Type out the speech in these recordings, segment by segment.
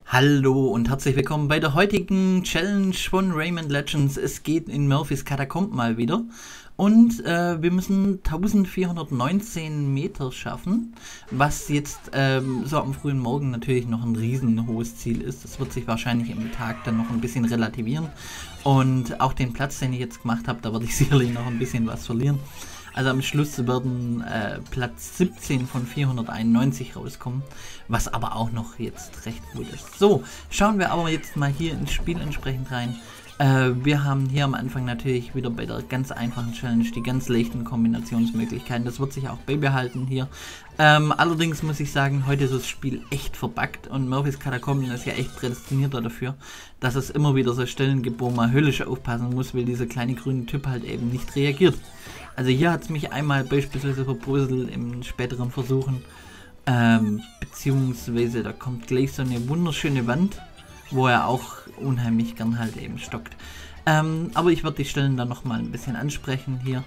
Hallo und herzlich willkommen bei der heutigen Challenge von Rayman Legends. Es geht in Murphys Katakomben mal wieder und wir müssen 1419 Meter schaffen, was jetzt so am frühen Morgen natürlich noch ein riesen hohes Ziel ist. Das wird sich wahrscheinlich im Tag dann noch ein bisschen relativieren und auch den Platz, den ich jetzt gemacht habe, da werde ich sicherlich noch ein bisschen was verlieren. Also am Schluss werden Platz 17 von 491 rauskommen, was aber auch noch jetzt recht gut ist. So, schauen wir aber jetzt mal hier ins Spiel entsprechend rein. Wir haben hier am Anfang natürlich wieder bei der ganz einfachen Challenge die ganz leichten Kombinationsmöglichkeiten. Das wird sich auch beibehalten hier. Allerdings muss ich sagen, heute ist das Spiel echt verbuggt und Murphys Katakomben ist ja echt prädestiniert dafür, dass es immer wieder so Stellen gibt, wo man höllisch aufpassen muss, weil dieser kleine grüne Typ halt eben nicht reagiert. Also hier hat es mich einmal beispielsweise verbröselt in späteren Versuchen, beziehungsweise da kommt gleich so eine wunderschöne Wand, wo er auch unheimlich gern halt eben stockt. Aber ich werde die Stellen dann nochmal ein bisschen ansprechen hier.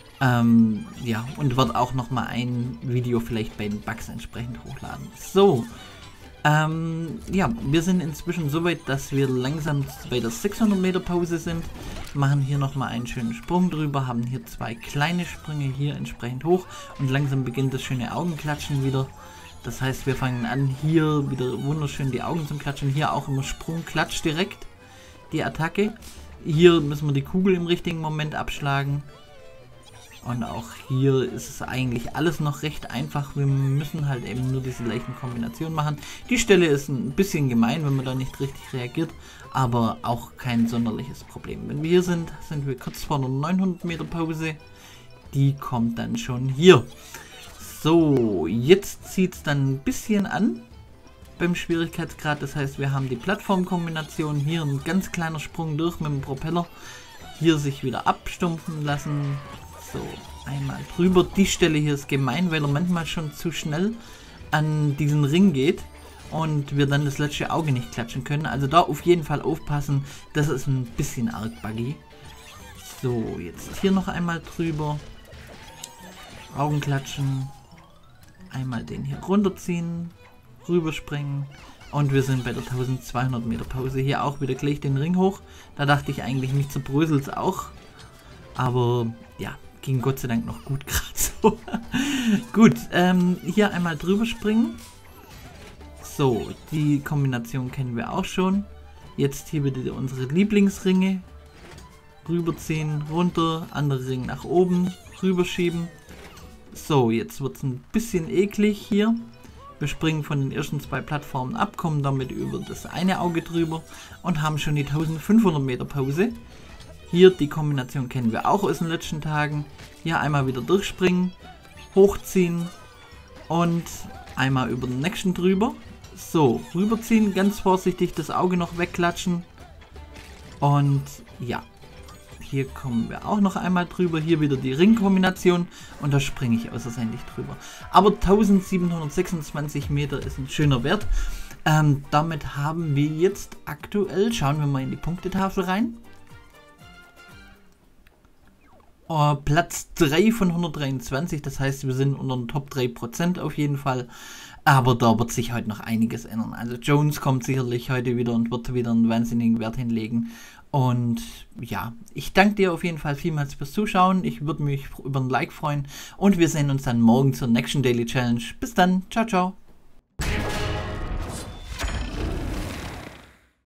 Ja, und werde auch nochmal ein Video vielleicht bei den Bugs entsprechend hochladen. So, ja, wir sind inzwischen so weit, dass wir langsam bei der 600 Meter Pause sind. Machen hier nochmal einen schönen Sprung drüber, haben hier zwei kleine Sprünge hier entsprechend hoch und langsam beginnt das schöne Augenklatschen wieder. Das heißt, wir fangen an, hier wieder wunderschön die Augen zum Klatschen. Hier auch immer Sprung, Klatsch direkt, die Attacke. Hier müssen wir die Kugel im richtigen Moment abschlagen. Und auch hier ist es eigentlich alles noch recht einfach. Wir müssen halt eben nur diese leichten Kombinationen machen. Die Stelle ist ein bisschen gemein, wenn man da nicht richtig reagiert, aber auch kein sonderliches Problem. Wenn wir hier sind, sind wir kurz vor einer 900 Meter Pause. Die kommt dann schon hier. So, jetzt zieht es dann ein bisschen an beim Schwierigkeitsgrad. Das heißt, wir haben die Plattformkombination. Hier ein ganz kleiner Sprung durch mit dem Propeller. Hier sich wieder abstumpfen lassen. So, einmal drüber. Die Stelle hier ist gemein, weil er manchmal schon zu schnell an diesen Ring geht und wir dann das letzte Auge nicht klatschen können. Also da auf jeden Fall aufpassen, das ist ein bisschen arg buggy. So, jetzt hier noch einmal drüber. Augen klatschen. Einmal den hier runterziehen, rüberspringen und wir sind bei der 1200 Meter Pause. Hier auch wieder gleich den Ring hoch. Da dachte ich eigentlich, mich zerbröselt's auch. Aber ja, ging Gott sei Dank noch gut gerade so. Gut, hier einmal drüber springen. So, die Kombination kennen wir auch schon. Jetzt hier wieder unsere Lieblingsringe. Rüberziehen, runter, andere Ring nach oben, rüberschieben. So, jetzt wird es ein bisschen eklig hier. Wir springen von den ersten zwei Plattformen ab, kommen damit über das eine Auge drüber und haben schon die 1500 Meter Pause. Hier die Kombination kennen wir auch aus den letzten Tagen. Hier einmal wieder durchspringen, hochziehen und einmal über den nächsten drüber. So, rüberziehen, ganz vorsichtig das Auge noch wegklatschen. Und ja, hier kommen wir auch noch einmal drüber. Hier wieder die Ringkombination und da springe ich außerordentlich drüber. Aber 1726 Meter ist ein schöner Wert. Damit haben wir jetzt aktuell, schauen wir mal in die Punktetafel rein. Platz 3 von 123, das heißt, wir sind unter den Top 3% auf jeden Fall. Aber da wird sich heute noch einiges ändern. Also Jones kommt sicherlich heute wieder und wird wieder einen wahnsinnigen Wert hinlegen. Und ja, ich danke dir auf jeden Fall vielmals fürs Zuschauen. Ich würde mich über ein Like freuen. Und wir sehen uns dann morgen zur nächsten Daily Challenge. Bis dann. Ciao, ciao.